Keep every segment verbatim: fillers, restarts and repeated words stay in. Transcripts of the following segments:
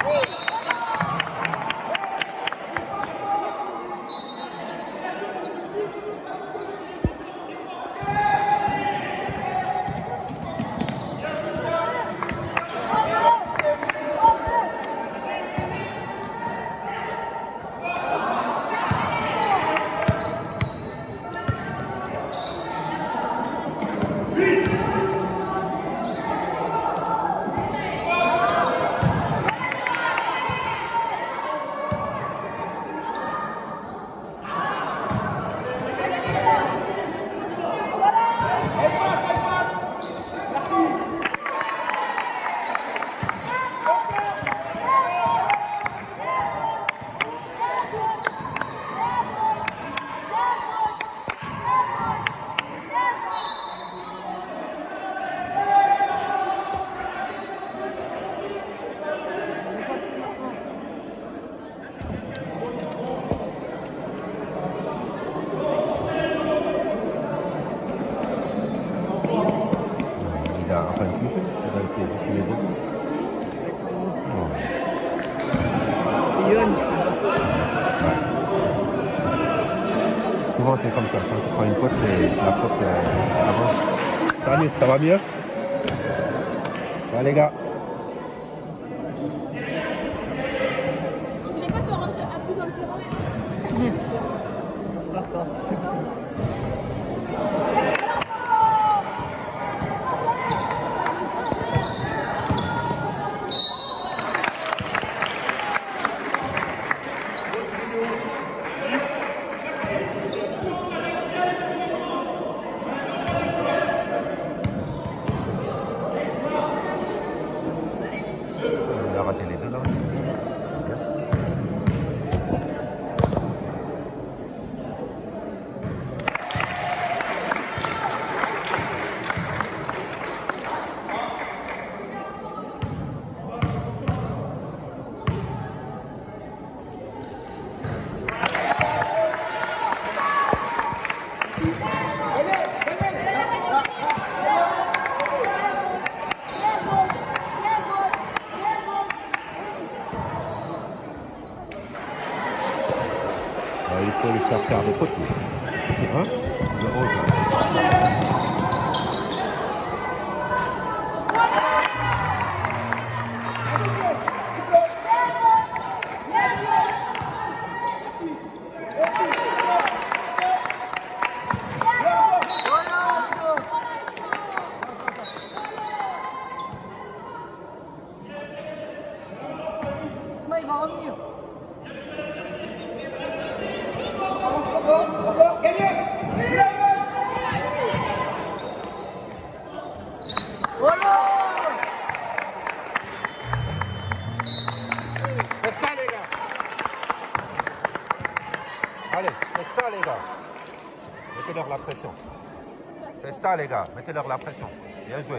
Souvent c'est comme ça, quand tu prends une faute, c'est la faute euh, avant. Salut, ça va mieux? Ça va les gars? Tu voulais pas te rentrer à bout dans le terrain? D'accord, c'est tout. Il faut lui faire faire des fautes. Hein? De onze. Il va revenir. C'est ça les gars. Allez, c'est ça les gars. Mettez-leur la pression. C'est ça les gars, mettez-leur la pression. Bien joué.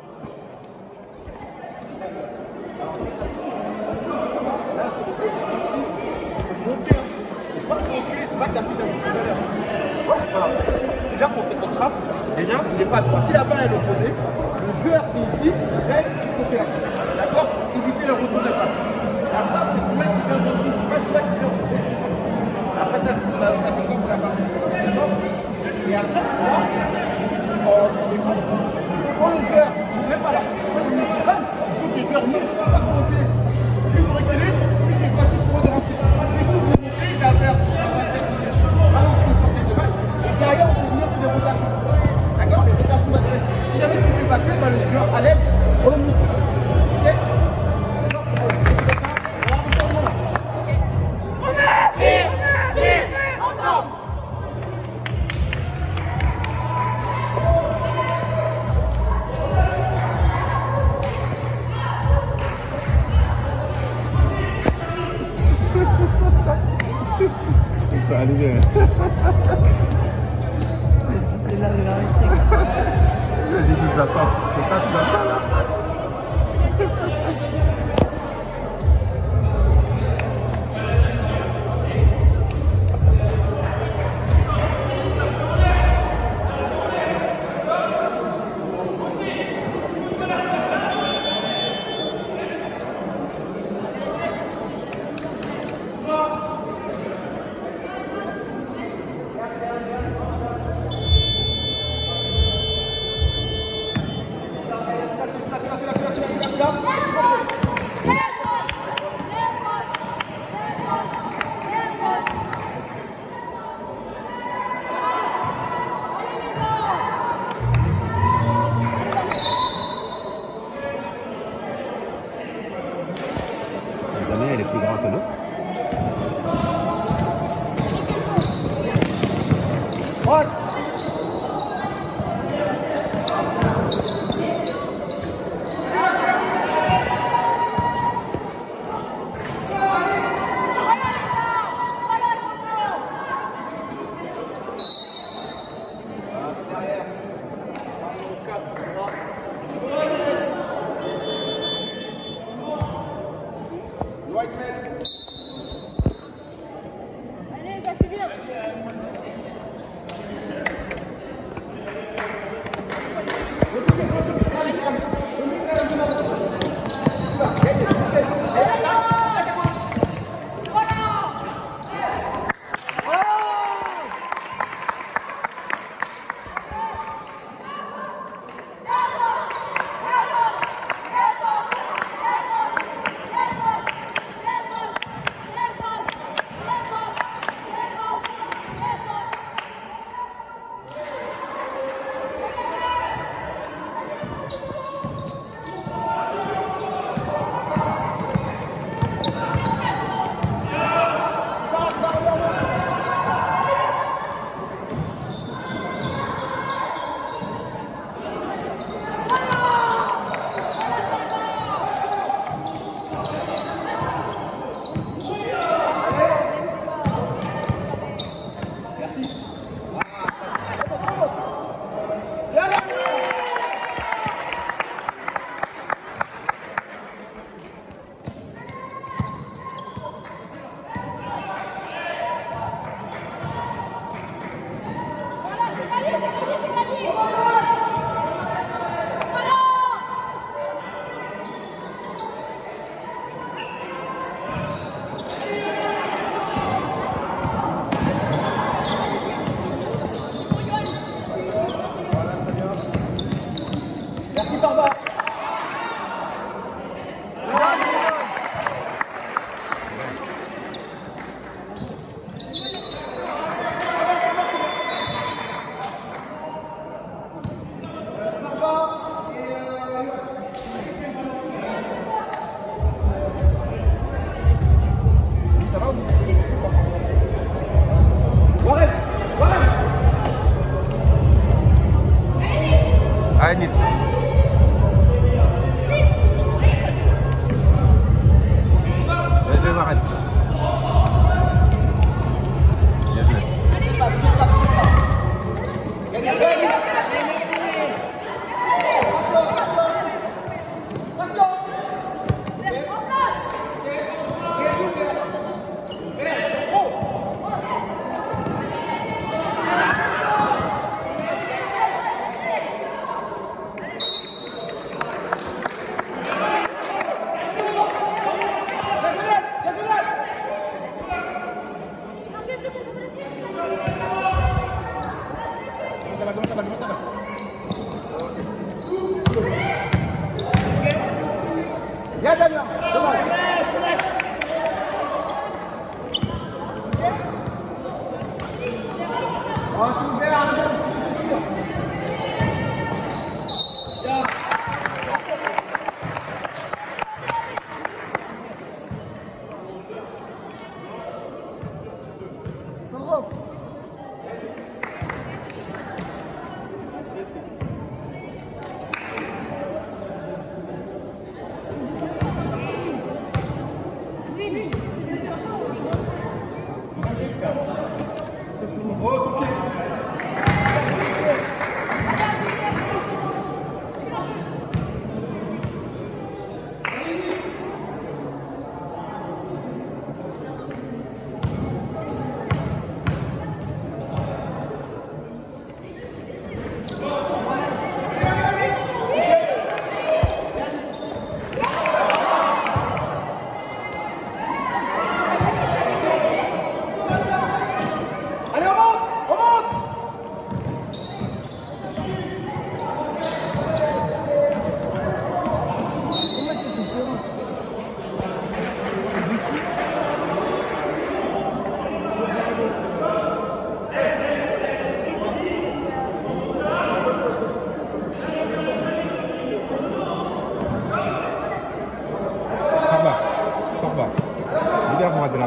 Déjà qu'on fait notre frappe, déjà il n'est pas droit. Si la balle est opposée, le joueur qui est ici reste de ce côté-là. D'accord? Éviter le retour de passe. La frappe, c'est celui qui vient de retour, pas celui qui vient de retour. Après ça, ça fait comme la barre. D'accord? Et après, là, on défense. Quand le joueur, même pas là, quand le joueur run, il faut que les joueurs ne faut pas remonter. Plus vous reculez, plus c'est facile pour eux de rentrer. Si vous vous montez, ça va faire. Ralentir le portée de balle. Et derrière, on peut venir sur les rotations. D'accord? Les rotations vont être faites. Si jamais tu fais passer, bah, le joueur à l'aide, on le monte. Ok? Donc, on va retourner là. On est! Tire! Tire! Ensemble! Ça allait. C'est là de la réflexion. J'ai dit ça passe. C'est ça que tu as pas là. Damien, il est plus grand que nous. Ouais. Allez, les gars, c'est bien.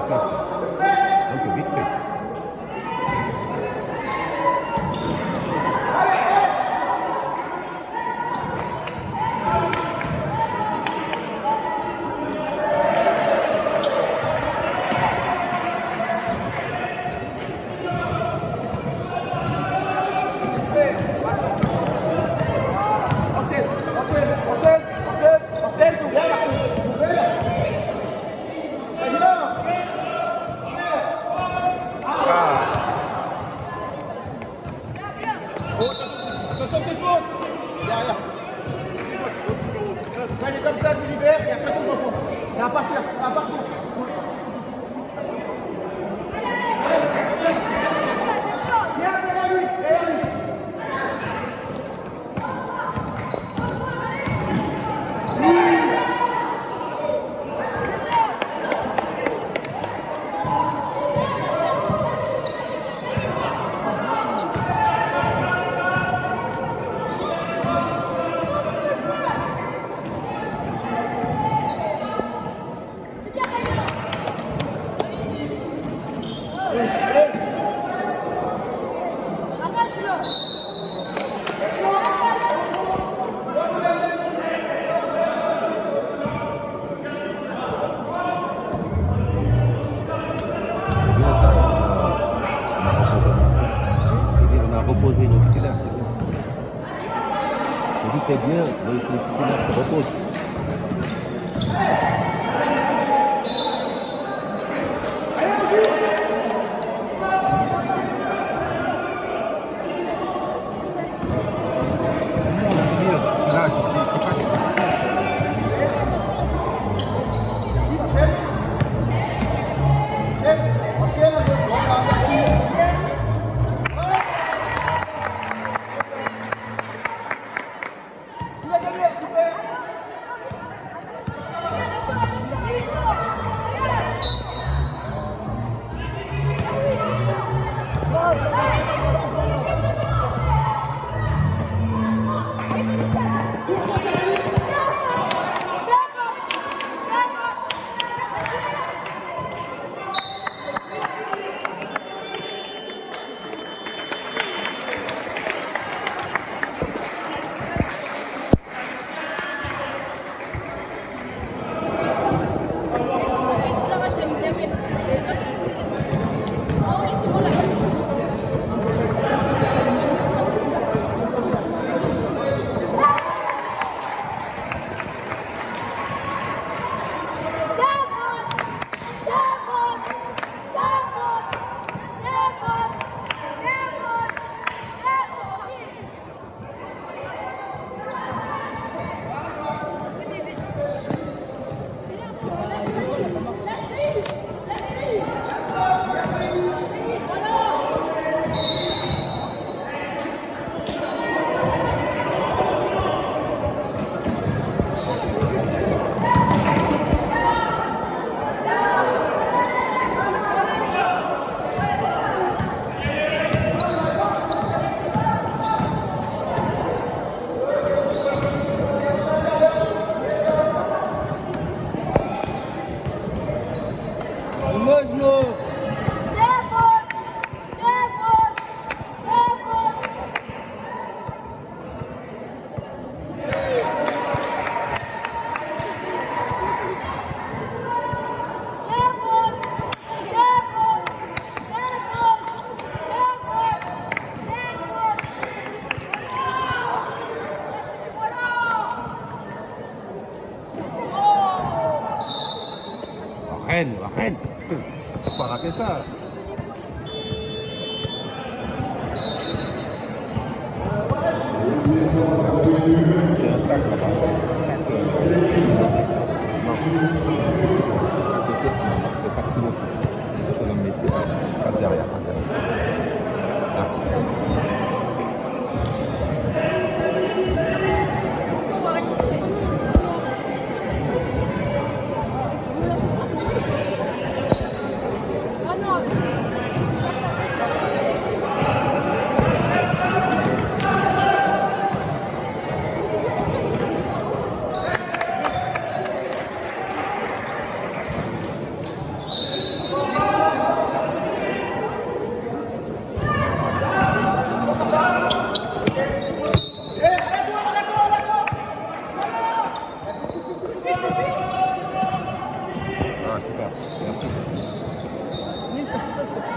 place. Donc vite fait. Allez, comme ça, tu libères et après tu reprends. Et à partir, à partir. Viens, derrière lui, derrière lui. Reposer le titulaire, c'est bien. Je dis c'est bien, le, le titulaire se repose. Parce que là, je ne sais pas que Rennes, Rennes, faut pas rater ça. J'ai un sac là-bas. Sac. Non. Sac de tête, de pas kilo. Je vais l'emmener, c'est pas derrière, pas derrière. Merci. Ouais, super. Merci. Nils, ça c'est toi,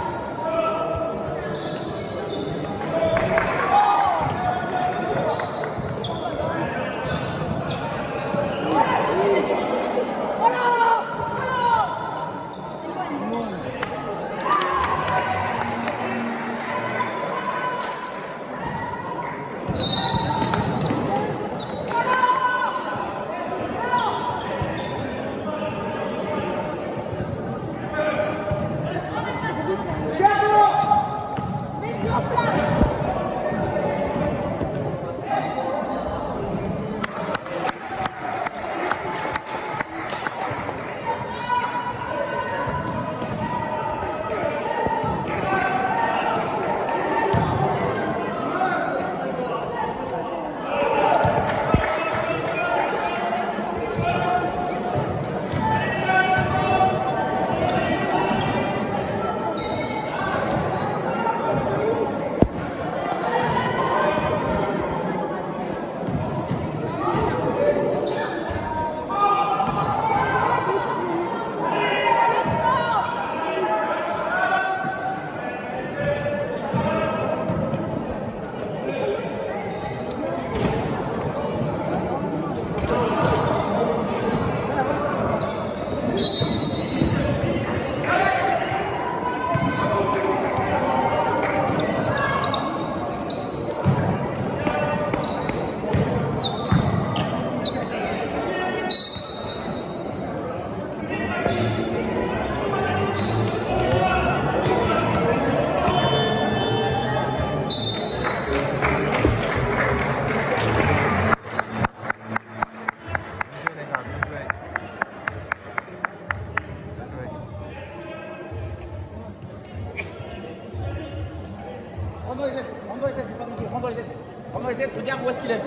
Rentre dans les ailes, rentre dans les ailes, faut pas bouger, rentre dans les ailes. Rentre dans les ailes, regarde où est-ce qu'il est.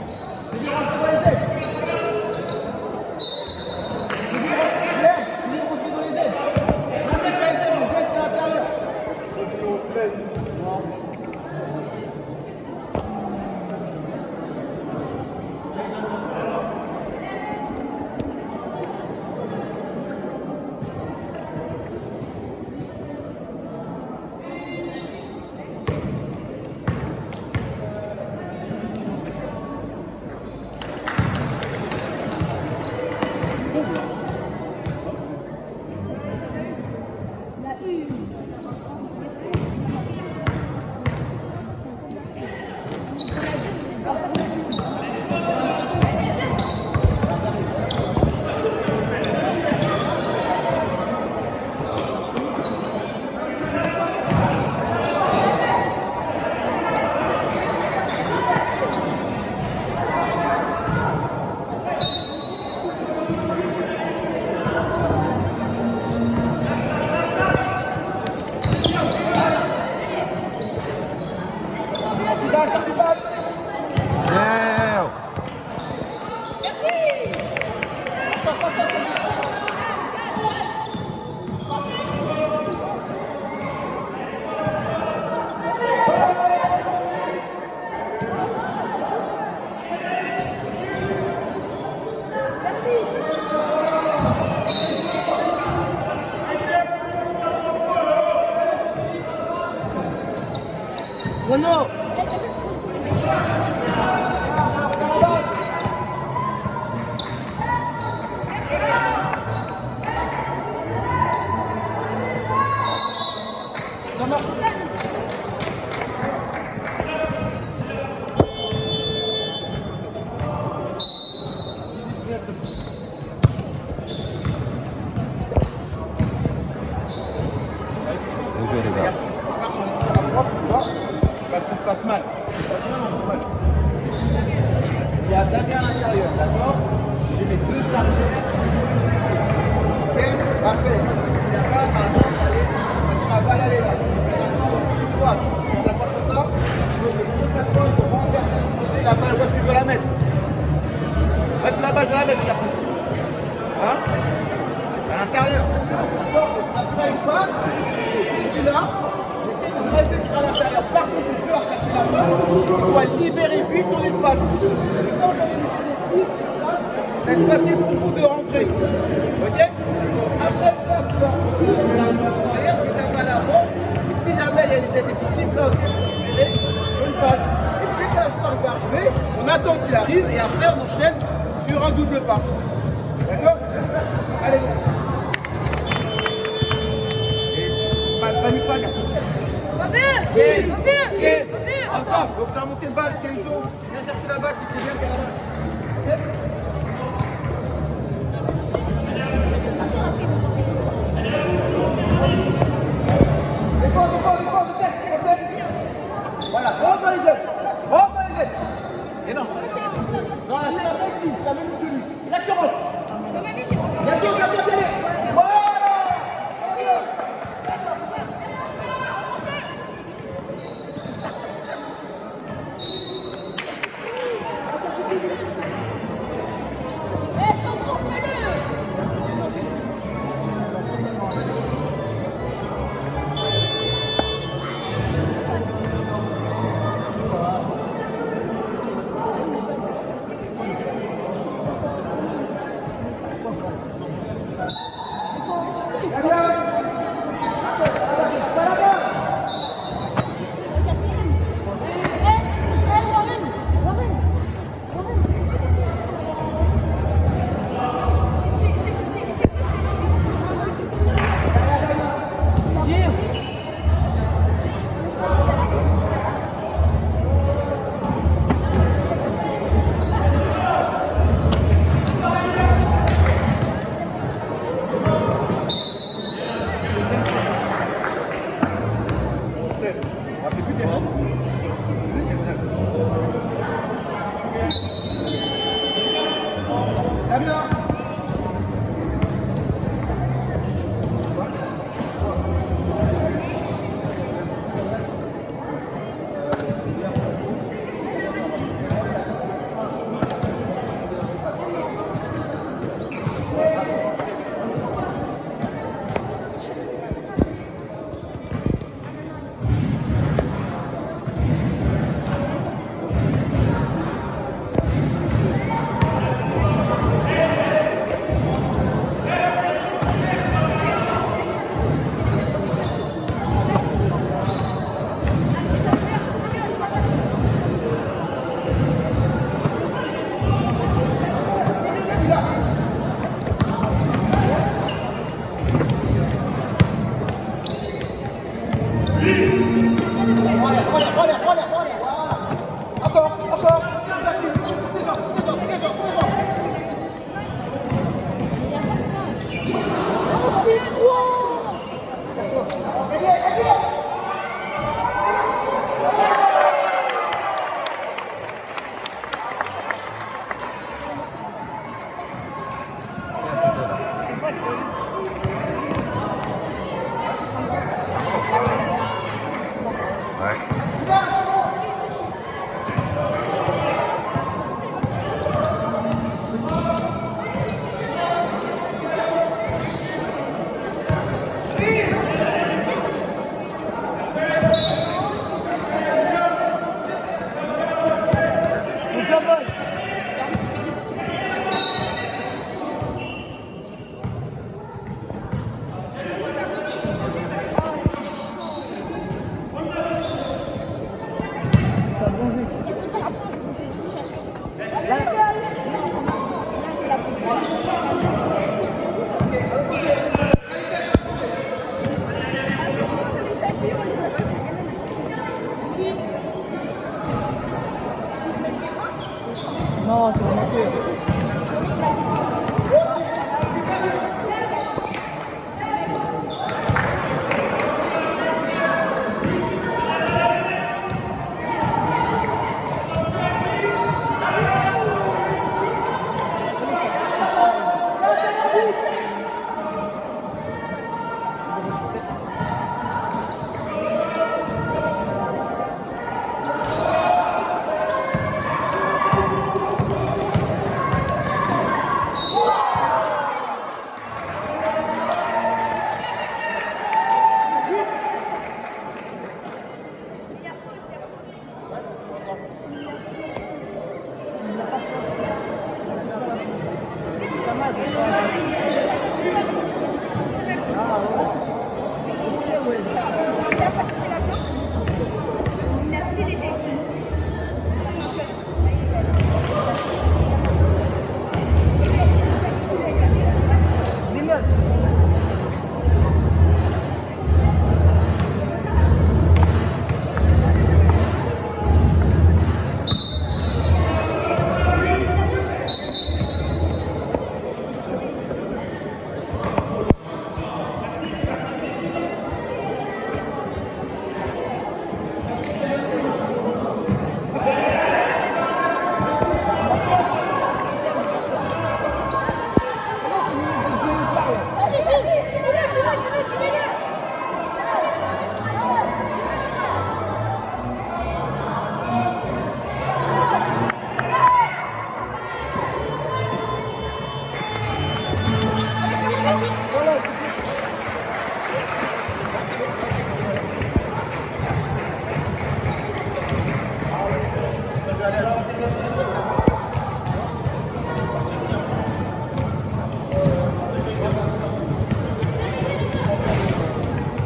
Je dis rentre dans les ailes. Je dis rentre, Guilherme, je dis rentre dans les ailes. Là c'est pas les ailes, les ailes c'est à l'intérieur. Non. Renaud. Bien joué, les gars. Parce que ça se passe mal. Il y a Damien à l'intérieur, d'accord? Je mets deux arrières. Ok? Parfait. Si la balle, par exemple, allez, ma balle, elle est là. Toi, on est d'accord sur ça? Je mets deux quatre fois, je rentre vers le côté, la balle, où est-ce que je veux la mettre? Mettre la balle, je la mettre, les garçons. Hein? À l'intérieur. D'accord? Après, il passe, et si tu l'as, à l'intérieur. Par contre, le joueur qui a fait la balle, il doit libérer vite ton espace. Quand vous allez libérer vite l'espace, c'est facile pour vous de rentrer. Ok? Après, pas. D'accord? Allez. Et pas panique pas, garçon. Reviens. Et- Reviens. et- Reviens. Ensemble. Donc c'est la montée de balle, Kenzo. Viens chercher la balle si c'est bien qu'elle a la balle. Ok? Défends, défends, défends, défends, défends. Voilà, rentre dans les ailes. Rentre dans les ailes. Et non. Non, c'est la même qui, c'est la même que lui. Il a qui rentre. Il a qui rentre, il a qui rentre. Voilà. Eh, Sandro, fais-le.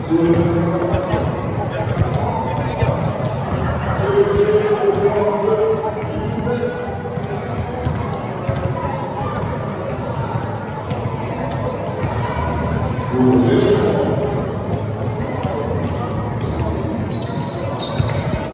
Merci.